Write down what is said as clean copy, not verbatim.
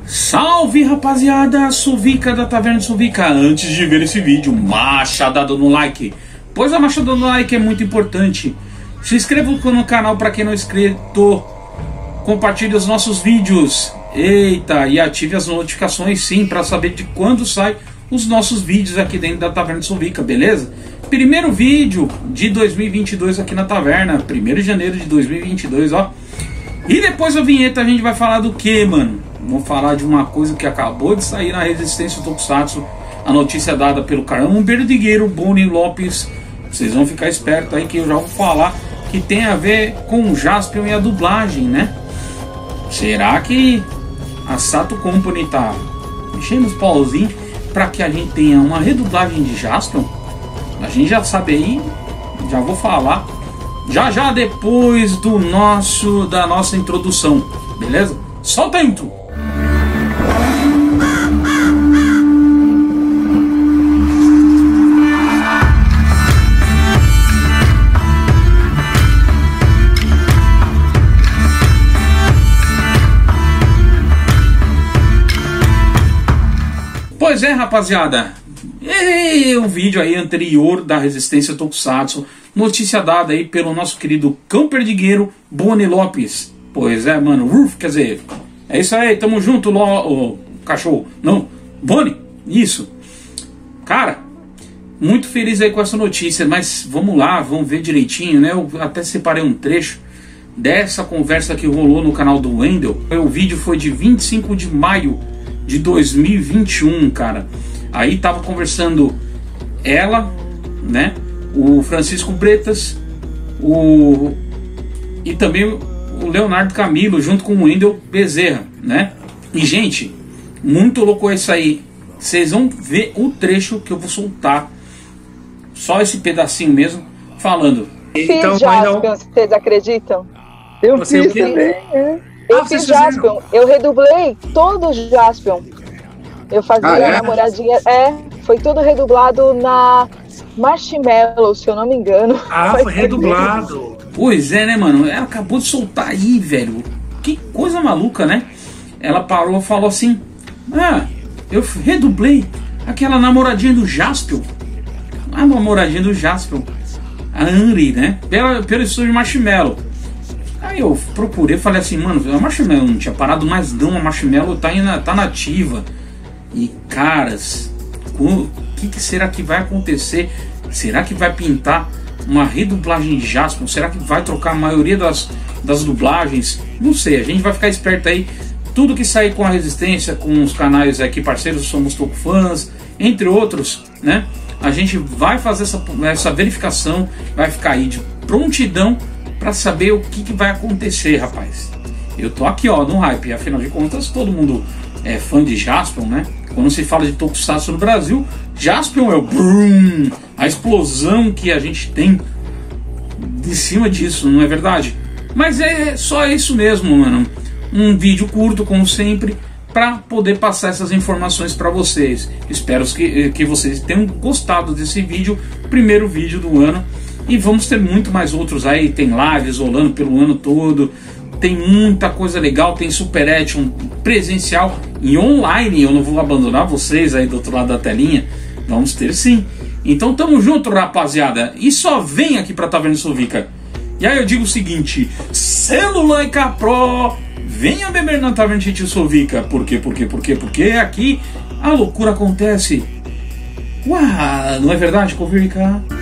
Salve rapaziada, Suvica da Taverna Suvica. Antes de ver esse vídeo, machadada no like, pois a machadada no like é muito importante. Se inscreva no canal para quem não é inscrito, compartilhe os nossos vídeos, eita, e ative as notificações sim, para saber de quando sai os nossos vídeos aqui dentro da Taverna Suvica, beleza? Primeiro vídeo de 2022 aqui na Taverna, 1º de janeiro de 2022, ó. E depois da vinheta a gente vai falar do que, mano? Vamos falar de uma coisa que acabou de sair na Resistência Tokusatsu. A notícia dada pelo Carão Perdigueiro, Boni Lopes. Vocês vão ficar espertos aí que eu já vou falar que tem a ver com o Jaspion e a dublagem, né? Será que a Sato Company tá mexendo os pauzinhos para que a gente tenha uma redublagem de Jaspion? A gente já sabe aí, já vou falar já depois da nossa introdução, beleza? Solta a intro! Pois é, rapaziada, o vídeo aí anterior da Resistência Tokusatsu, notícia dada aí pelo nosso querido Cão Perdigueiro, Boni Lopes. Pois é, mano, quer dizer, é isso aí, tamo junto, cachorro, não, Boni, isso. Cara, muito feliz aí com essa notícia, mas vamos lá, vamos ver direitinho, né? Eu até separei um trecho dessa conversa que rolou no canal do Wendel. O vídeo foi de 25 de maio de 2021, cara. Aí tava conversando ela, né, o Francisco Bretas, e também o Leonardo Camilo, junto com o Wendel Bezerra, né? E, gente, muito louco isso aí. Vocês vão ver o trecho que eu vou soltar, só esse pedacinho mesmo, falando. Então, Jaspion, vocês acreditam? Eu fiz também, Eu fiz Jaspion, eu redublei todo o Jaspion. Eu fazia a namoradinha, foi tudo redublado na Marshmallow, se eu não me engano. Foi redublado. Pois é, né, mano? Ela acabou de soltar aí, velho. Que coisa maluca, né? Ela parou e falou assim: eu redublei aquela namoradinha do Jaspion. A namoradinha do Jaspion, a Anri, né? Pelo estúdio Marshmallow. Aí eu procurei, falei assim, mano, a Marshmallow não tinha parado mais não, a Marshmallow tá nativa. E caras, o que será que vai acontecer? Será que vai pintar uma redublagem de Jaspion? Será que vai trocar a maioria das dublagens? Não sei, a gente vai ficar esperto aí. Tudo que sair com a Resistência, com os canais aqui parceiros, Somos Tokufãs, entre outros, né? A gente vai fazer essa verificação, vai ficar aí de prontidão para saber o que vai acontecer, rapaz. Eu tô aqui, ó, no hype. Afinal de contas, todo mundo é fã de Jaspion, né? Quando se fala de Tokusatsu no Brasil, Jaspion é o brum, a explosão que a gente tem de cima disso, não é verdade? Mas é só isso mesmo, mano. Um vídeo curto, como sempre, para poder passar essas informações para vocês. Espero que vocês tenham gostado desse vídeo, primeiro vídeo do ano. E vamos ter muito mais outros aí, tem lives rolando pelo ano todo. Tem muita coisa legal, tem Super Action presencial e online. Eu não vou abandonar vocês aí do outro lado da telinha. Vamos ter sim. Então tamo junto, rapaziada. E só vem aqui pra Taverna Suvica. E aí eu digo o seguinte: selo Laika Pro, venha beber na Taverna Suvica. Por quê? Porque aqui a loucura acontece. Uau, não é verdade, Covirca?